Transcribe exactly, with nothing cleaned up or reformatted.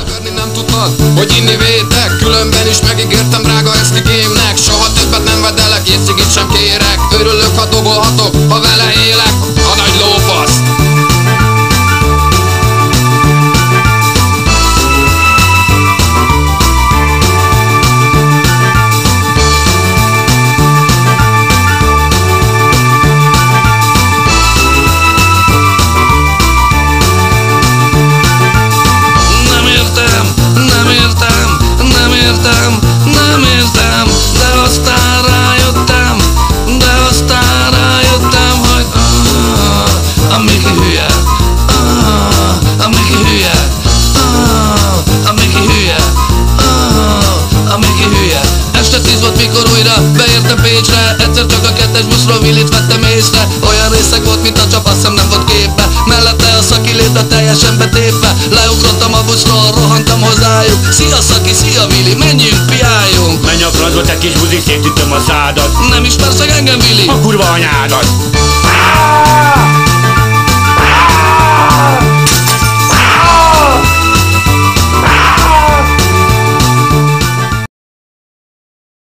Törni nem tudtad, hogy inni vétek. Különben is megígértem drága esztigémnek. Soha többet nem vedelek, egy cigit sem kérek. Örülök, ha dobolhatok, ha vele élek. A nagy lófasz. Beértem Pécsre, egyszer csak a kettes buszról Willit vettem észre. Olyan részeg volt, mint a csap, azt hiszem nem volt képbe. Mellette a Szaki létre teljesen betépve. Leugrottam a buszról, rohantam hozzájuk. Szia Szaki, szia Willi, menjünk, piáljunk. Menj a francba, te kis buzi, szétütöm a szádat. Nem ismersz meg engem, Willi? A kurva anyádat.